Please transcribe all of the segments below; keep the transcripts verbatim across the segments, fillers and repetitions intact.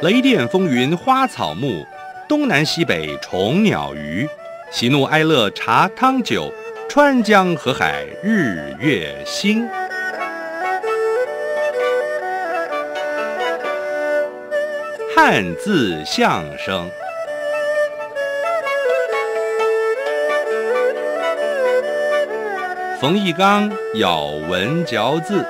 雷电风云花草木，东南西北虫鸟鱼。喜怒哀乐茶汤酒，川江河海日月星。汉字相声。冯翊纲咬文嚼字。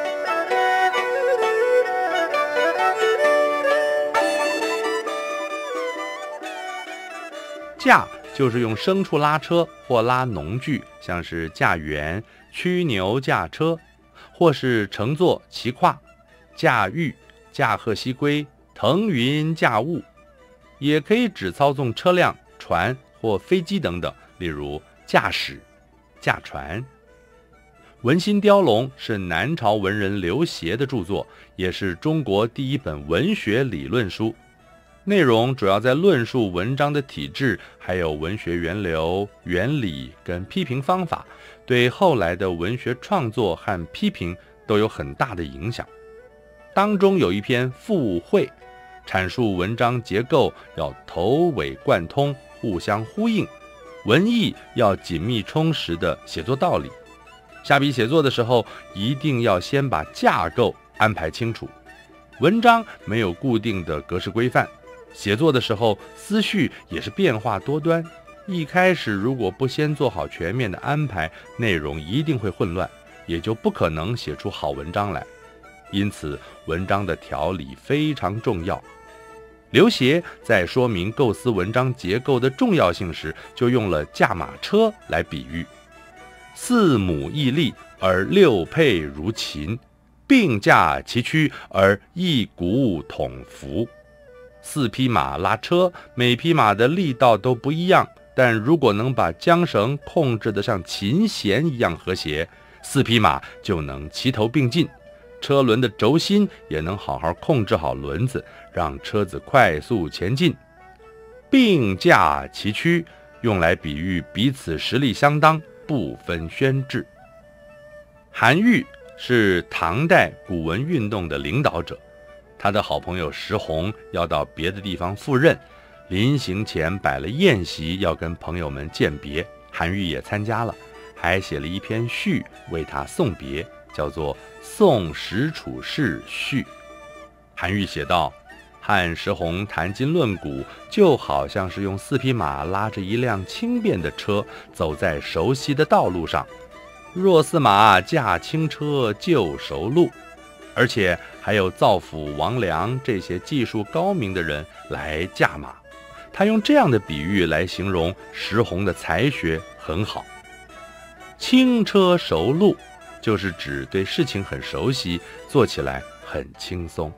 驾就是用牲畜拉车或拉农具，像是驾辕、驱牛驾车，或是乘坐骑跨、驾驭、驾鹤西归、腾云驾雾，也可以指操纵车辆、船或飞机等等，例如驾驶、驾船。文心雕龙是南朝文人刘勰的著作，也是中国第一本文学理论书。内容主要在论述文章的体制，还有文学源流、原理跟批评方法，对后来的文学创作和批评都有很大的影响。当中有一篇附会，阐述文章结构要头尾贯通，互相呼应，文意要紧密充实的写作道理。下笔写作的时候，一定要先把架构安排清楚。文章没有固定的格式规范，写作的时候思绪也是变化多端，一开始如果不先做好全面的安排，内容一定会混乱，也就不可能写出好文章来。因此文章的条理非常重要。刘勰在说明构思文章结构的重要性时，就用了驾马车来比喻。四母翼立而六辔如禽，并驾齐驱而一鼓统服。四匹马拉车，每匹马的力道都不一样，但如果能把缰绳控制得像琴弦一样和谐，四匹马就能齐头并进，车轮的轴心也能好好控制好轮子，让车子快速前进。并驾齐驱用来比喻彼此实力相当，不分轩轾。韩愈是唐代古文运动的领导者，他的好朋友石弘要到别的地方赴任，临行前摆了宴席，要跟朋友们饯别，韩愈也参加了，还写了一篇序为他送别，叫做《送石处士序》。韩愈写道，和石弘谈经论古，就好像是用四匹马拉着一辆轻便的车，走在熟悉的道路上。若驷马驾轻车就熟路，而且还有造府王良这些技术高明的人来驾马。他用这样的比喻来形容石弘的才学很好。轻车熟路就是指对事情很熟悉，做起来很轻松。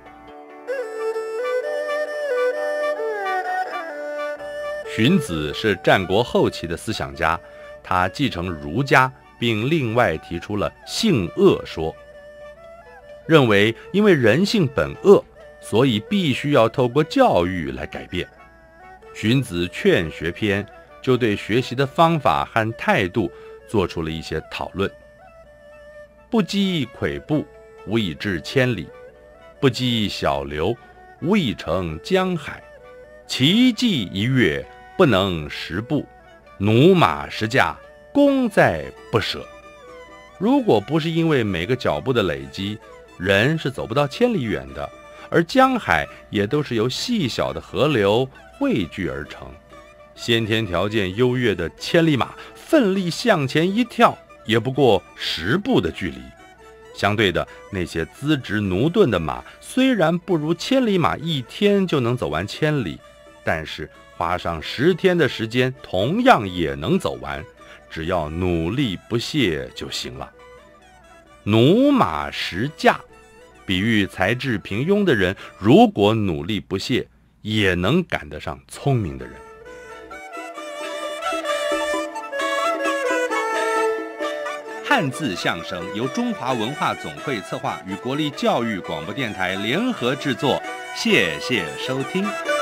荀子是战国后期的思想家，他继承儒家，并另外提出了性恶说，认为因为人性本恶，所以必须要透过教育来改变。荀子劝学篇就对学习的方法和态度做出了一些讨论。不积跬步，无以至千里；不积小流，无以成江海。骐骥一跃，不能十步；驽马十驾，功在不舍。如果不是因为每个脚步的累积，人是走不到千里远的，而江海也都是由细小的河流汇聚而成。先天条件优越的千里马，奋力向前一跳，也不过十步的距离。相对的，那些资质驽钝的马，虽然不如千里马一天就能走完千里，但是花上十天的时间，同样也能走完，只要努力不懈就行了。驽马十驾，比喻才智平庸的人，如果努力不懈，也能赶得上聪明的人。汉字相声由中华文化总会策划，与国立教育广播电台联合制作，谢谢收听。